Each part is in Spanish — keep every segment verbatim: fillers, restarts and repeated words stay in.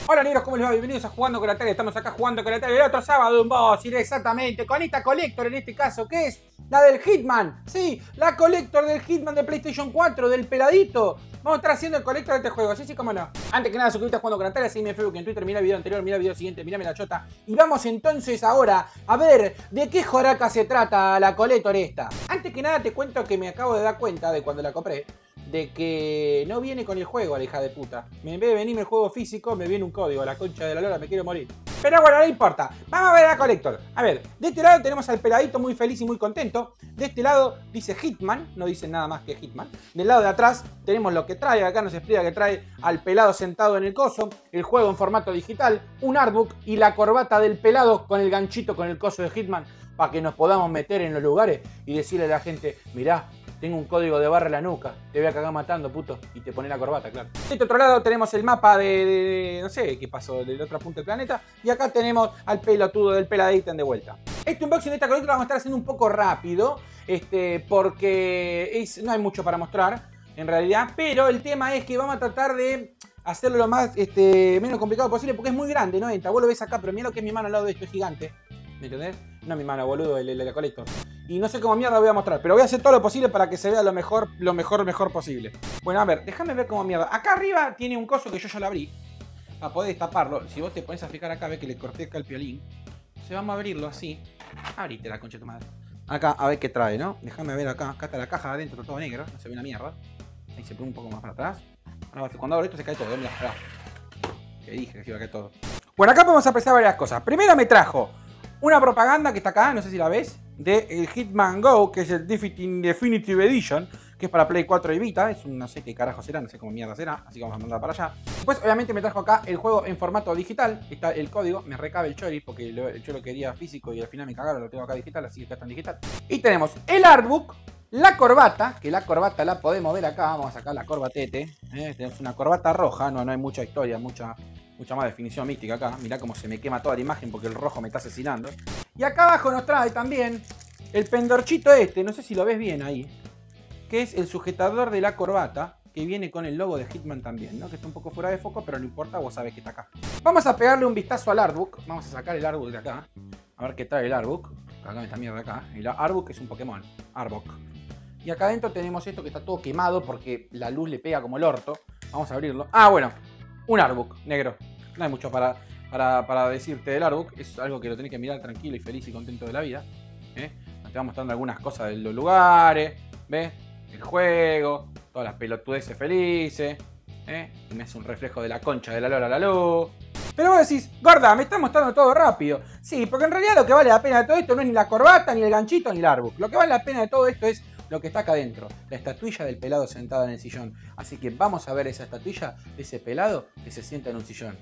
Hola negros, ¿cómo les va? Bienvenidos a Jugando con la Tele. Estamos acá jugando con la Tele el otro sábado un boss, exactamente, con esta Collector en este caso, que es la del Hitman. Sí, la Collector del Hitman de PlayStation cuatro, del peladito. Vamos a estar haciendo el Collector de este juego, sí, sí, cómo no. Antes que nada, suscríbete a Jugando con la Tele, seguime en Facebook, en Twitter, mira el video anterior, mira el video siguiente, mírame la chota. Y vamos entonces ahora a ver de qué joraca se trata la Collector esta. Antes que nada te cuento que me acabo de dar cuenta de cuando la compré, de que no viene con el juego, la hija de puta. En vez de venirme el juego físico, me viene un código. La concha de la lora, me quiero morir. Pero bueno, no importa. Vamos a ver a la Collector. A ver, de este lado tenemos al peladito muy feliz y muy contento. De este lado dice Hitman, no dice nada más que Hitman. Del lado de atrás tenemos lo que trae. Acá nos explica que trae al pelado sentado en el coso, el juego en formato digital, un artbook y la corbata del pelado con el ganchito con el coso de Hitman, para que nos podamos meter en los lugares y decirle a la gente, mirá, tengo un código de barra en la nuca, te voy a cagar matando, puto. Y te pone la corbata, claro. De este otro lado tenemos el mapa de, de, de no sé qué pasó, del otro punto del planeta. Y acá tenemos al pelotudo del peladito de vuelta. Este unboxing de esta colecta lo vamos a estar haciendo un poco rápido, este, porque es, no hay mucho para mostrar, en realidad. Pero el tema es que vamos a tratar de hacerlo lo más, este, menos complicado posible, porque es muy grande, ¿no? Vos lo ves acá, pero mira lo que es mi mano al lado de esto, es gigante. ¿Me entendés? No mi mano, boludo, el de la Collector. Y no sé cómo mierda voy a mostrar, pero voy a hacer todo lo posible para que se vea lo mejor, lo mejor, mejor posible. Bueno, a ver, déjame ver cómo mierda. Acá arriba tiene un coso que yo ya lo abrí, para poder destaparlo. Si vos te pones a fijar acá, ves que le corté acá el piolín. Entonces vamos a abrirlo así. Abrite la concha de tu madre. Acá, a ver qué trae, ¿no? Déjame ver acá. Acá está la caja adentro, todo negro. No se ve una mierda. Ahí se pone un poco más para atrás. Ahora, cuando abro esto se cae todo. Mira, mirá. Que dije que se iba a caer todo. Bueno, acá podemos empezar varias cosas. Primero me trajo una propaganda que está acá, no sé si la ves, de el Hitman Go, que es el Definitive Edition, que es para Play cuatro y Vita. Es un, no sé qué carajo será, no sé cómo mierda será, así que vamos a mandar para allá. Después, obviamente, me trajo acá el juego en formato digital. Está el código, me recabe el chori, porque lo, yo lo quería físico y al final me cagaron, lo tengo acá digital, así que acá está en digital. Y tenemos el artbook, la corbata, que la corbata la podemos ver acá, vamos a sacar la corbatete. ¿eh? Tenemos una corbata roja, no, no hay mucha historia, mucha... mucha más definición mística acá. Mirá cómo se me quema toda la imagen porque el rojo me está asesinando. Y acá abajo nos trae también el pendorchito este, no sé si lo ves bien ahí, que es el sujetador de la corbata, que viene con el logo de Hitman también, ¿no? Que está un poco fuera de foco, pero no importa, vos sabés que está acá. Vamos a pegarle un vistazo al artbook. Vamos a sacar el artbook de acá. A ver qué trae el artbook. Acá esta mierda acá. El artbook es un Pokémon. Artbook. Y acá adentro tenemos esto que está todo quemado porque la luz le pega como el orto. Vamos a abrirlo. Ah, bueno. Un artbook negro. No hay mucho para, para, para decirte del artbook. Es algo que lo tenés que mirar tranquilo y feliz y contento de la vida. ¿eh? Te va mostrando algunas cosas de los lugares. ¿Ves? El juego. Todas las pelotudeces felices. ¿eh? Y me hace un reflejo de la concha de la lora a la luz. Pero vos decís, gorda, me está mostrando todo rápido. Sí, porque en realidad lo que vale la pena de todo esto no es ni la corbata, ni el ganchito, ni el artbook. Lo que vale la pena de todo esto es lo que está acá adentro, la estatuilla del pelado sentado en el sillón. Así que vamos a ver esa estatuilla de ese pelado que se sienta en un sillón.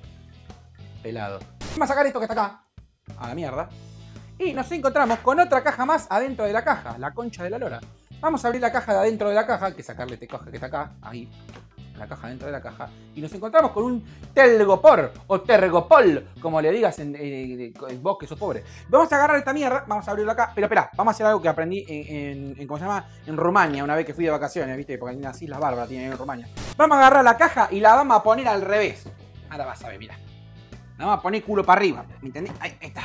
Pelado. Vamos a sacar esto que está acá, a la mierda. Y nos encontramos con otra caja más adentro de la caja, la concha de la lora. Vamos a abrir la caja de adentro de la caja, que sacarle este coja que está acá, ahí. La caja dentro de la caja. Y nos encontramos con un telgopor o tergopol, como le digas en, en, en vos que sos pobre. Vamos a agarrar esta mierda, vamos a abrirlo acá. Pero espera, vamos a hacer algo que aprendí en, en, en, ¿cómo se llama? En Rumania, una vez que fui de vacaciones, ¿viste? Porque hay unas islas bárbaras tienen en Rumania. Vamos a agarrar la caja y la vamos a poner al revés. Ahora vas a ver, mira. La vamos a poner culo para arriba, ¿me entendés? Ahí, ahí está.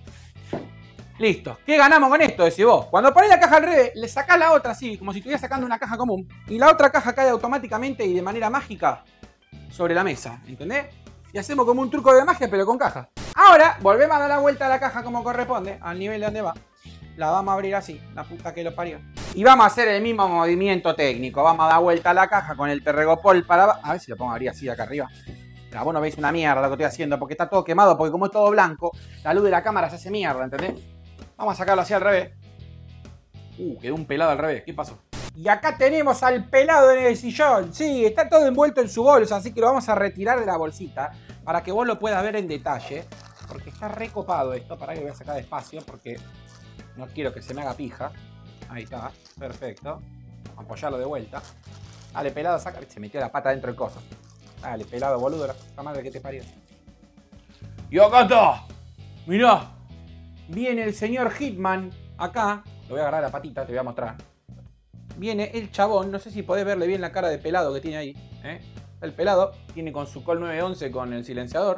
Listo. ¿Qué ganamos con esto? Decís vos. Cuando ponés la caja al revés, le sacás la otra así, como si estuvieras sacando una caja común. Y la otra caja cae automáticamente y de manera mágica sobre la mesa. ¿Entendés? Y hacemos como un truco de magia, pero con caja. Ahora, volvemos a dar la vuelta a la caja como corresponde, al nivel de donde va. La vamos a abrir así, la puta que lo parió. Y vamos a hacer el mismo movimiento técnico. Vamos a dar vuelta a la caja con el terregopol para abajo. A ver si lo pongo a abrir así de acá arriba. Pero vos no veis una mierda lo que estoy haciendo, porque está todo quemado, porque como es todo blanco, la luz de la cámara se hace mierda, ¿entendés? Vamos a sacarlo así al revés. Uh, quedó un pelado al revés. ¿Qué pasó? Y acá tenemos al pelado en el sillón. Sí, está todo envuelto en su bolsa, así que lo vamos a retirar de la bolsita para que vos lo puedas ver en detalle. Porque está recopado esto. Para que lo voy a sacar despacio porque no quiero que se me haga pija. Ahí está. Perfecto. Vamos a apoyarlo de vuelta. Dale, pelado, saca. Se metió la pata dentro del coso. Dale, pelado, boludo. La puta madre que te parió. Y acá está. Mirá. Viene el señor Hitman acá. Lo voy a agarrar la patita, te voy a mostrar. Viene el chabón, no sé si podés verle bien la cara de pelado que tiene ahí. ¿eh? El pelado tiene con su Colt nueve once con el silenciador.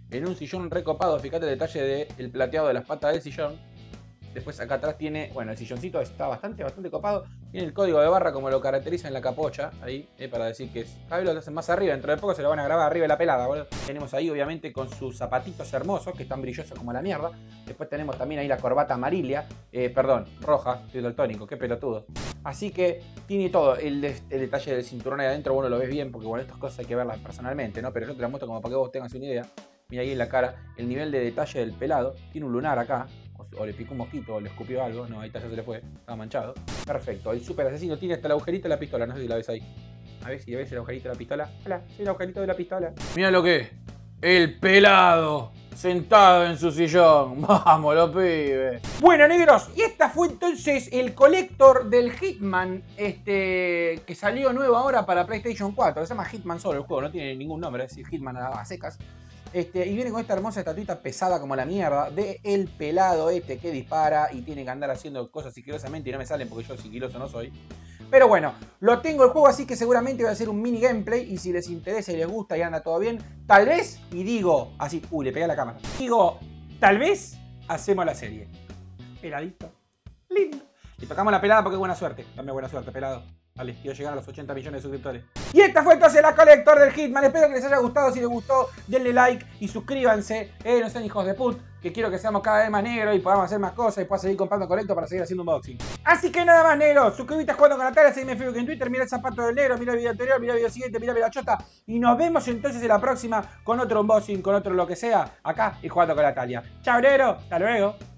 en un sillón recopado. Fíjate el detalle del plateado de las patas del sillón. Después acá atrás tiene, bueno, el silloncito está bastante, bastante copado. Tiene el código de barra como lo caracteriza en la capocha, ahí, eh, para decir que es... Cada vez lo hacen más arriba, dentro de poco se lo van a grabar arriba de la pelada, boludo. Tenemos ahí, obviamente, con sus zapatitos hermosos, que están brillosos como la mierda. Después tenemos también ahí la corbata amarilla, eh, perdón, roja, estoy daltónico, qué pelotudo. Así que tiene todo, el, de, el detalle del cinturón ahí adentro, bueno, lo ves bien, porque bueno, estas cosas hay que verlas personalmente, ¿no? Pero yo te las muestro como para que vos tengas una idea. Mira ahí en la cara, el nivel de detalle del pelado. Tiene un lunar acá. O le picó un mosquito, o le escupió algo. No, ahí está, ya se le fue. Estaba manchado. Perfecto. El super asesino tiene hasta el agujerito de la pistola. No sé si la ves ahí. A ver si ves el agujerito de la pistola. Hola, sí, el agujerito de la pistola. Mira lo que es. El pelado. Sentado en su sillón. Vamos, los pibes. Bueno, negros. Y esta fue entonces el Collector del Hitman. Este. Que salió nuevo ahora para PlayStation cuatro. Se llama Hitman solo el juego. No tiene ningún nombre. Es decir, Hitman a secas. Este, y viene con esta hermosa estatuita pesada como la mierda de el pelado este que dispara y tiene que andar haciendo cosas sigilosamente y no me salen porque yo sigiloso no soy. Pero bueno, lo tengo el juego, así que seguramente voy a hacer un mini gameplay y si les interesa y les gusta y anda todo bien, tal vez, y digo así, uy, le pegué a la cámara, digo, tal vez hacemos la serie. Peladito, lindo. Le tocamos la pelada porque es buena suerte. Dame buena suerte, pelado. Vale, quiero llegar a los ochenta millones de suscriptores. Y esta fue entonces la Collector del Hitman. Espero que les haya gustado. Si les gustó, denle like y suscríbanse. Eh, no sean hijos de put. Que quiero que seamos cada vez más negros y podamos hacer más cosas y pueda seguir comprando Collector para seguir haciendo unboxing. Así que nada más, negros. Suscríbete a Jugando con Natalia. Seguime en Facebook y en Twitter. Mira el zapato del negro. Mira el video anterior. Mira el video siguiente. Mira la chota. Y nos vemos entonces en la próxima con otro unboxing, con otro lo que sea. Acá y Jugando con Natalia. Chao, negro. Hasta luego.